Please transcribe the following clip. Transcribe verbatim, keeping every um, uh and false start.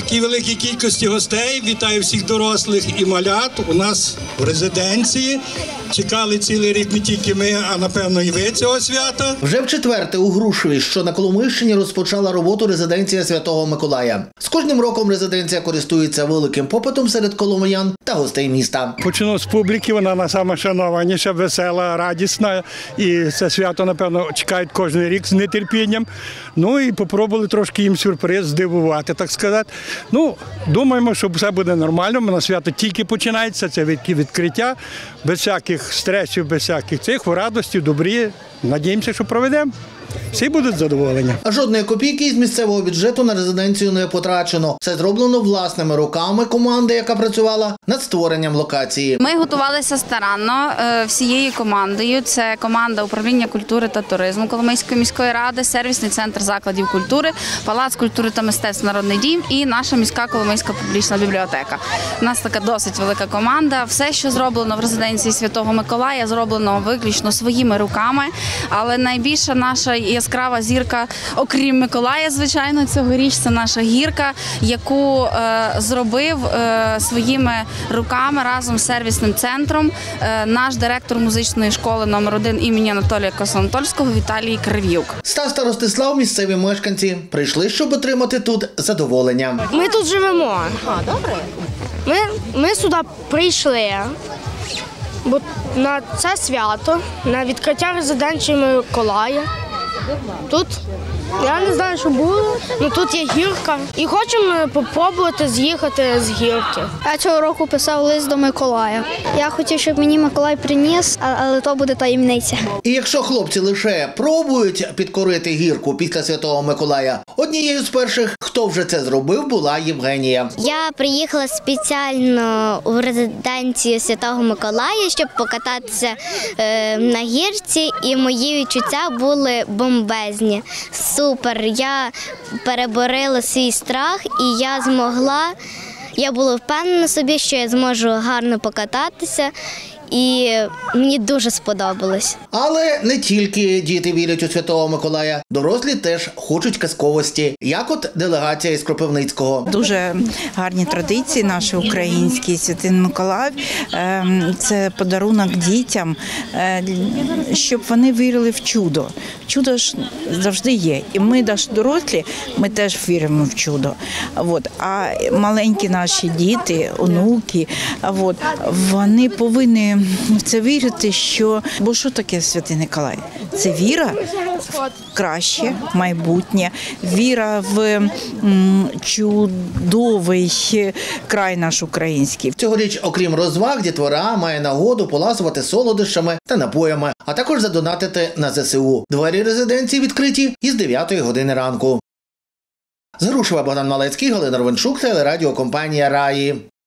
такій великій кількості гостей. Вітаю всіх дорослих і малят. У нас в резиденції. Чекали цілий рік не тільки ми, а напевно і ви цього свята. Вже в четверте у Грушеві, що на Коломийщині, розпочала роботу резиденція Святого Миколая. З кожним роком резиденція користується великим попитом серед коломиян та гостей міста. Почну з публіки, вона найшанованіша, весела, радісна. І це свято, напевно, чекають кожен рік з нетерпінням. Ну і попробували трошки їм сюрприз здивувати, так сказати. Ну, думаємо, що все буде нормально. На свято тільки починається, це відкриття, без всяких стресів, без всяких цих, в радості, в добрі. Надіємося, що проведемо. Всі будуть задоволені. А жодної копійки із місцевого бюджету на резиденцію не потрачено. Все зроблено власними руками команди, яка працювала над створенням локації. Ми готувалися старанно всією командою. Це команда управління культури та туризму Коломийської міської ради, сервісний центр закладів культури, Палац культури та мистецтв «Народний дім» і наша міська Коломийська публічна бібліотека. У нас така досить велика команда. Все, що зроблено в резиденції Святого Миколая, зроблено виключно своїми руками. Але найбільша наша яскрава зірка, окрім Миколая, звичайно, цьогоріч, це наша гірка, яку е, зробив е, своїми руками разом з сервісним центром е, наш директор музичної школи номер один імені Анатолія Косанатольського Віталій Крив'юк. Стас та Ростислав, місцеві мешканці, прийшли, щоб отримати тут задоволення. Ми тут живемо. А, добре. Ми, ми сюди прийшли, бо на це свято, на відкриття резиденції Миколая. Тут, я не знаю, що було, але тут є гірка. І хочемо спробувати з'їхати з гірки. Я цього року писав лист до Миколая. Я хотів, щоб мені Миколай приніс, але то буде таємниця. І якщо хлопці лише пробують підкорити гірку після Святого Миколая, однією з перших, хто вже це зробив, була Євгенія. Я приїхала спеціально у резиденцію Святого Миколая, щоб покататися е, на гірці, і мої відчуття були бомбезні. Супер, я переборила свій страх і я змогла, я була впевнена собі, що я зможу гарно покататися. І мені дуже сподобалось. Але не тільки діти вірять у Святого Миколая, дорослі теж хочуть казковості, як от делегація із Кропивницького. Дуже гарні традиції наші українські. Святий Миколай – це подарунок дітям, щоб вони вірили в чудо. Чудо ж завжди є. І ми, дорослі, ми теж віримо в чудо. А маленькі наші діти, онуки, вони повинні в це вірити, що... Бо що таке Святий Миколай? Це віра в краще майбутнє, віра в чудовий край наш український. Цьогоріч, окрім розваг, дітвора має нагоду поласувати солодощами та напоями, а також задонатити на зе се у. Двері резиденції відкриті із дев'ятої години ранку. З Грушева Богдан Малецький, Галина Ровенчук, телерадіокомпанія «Раї».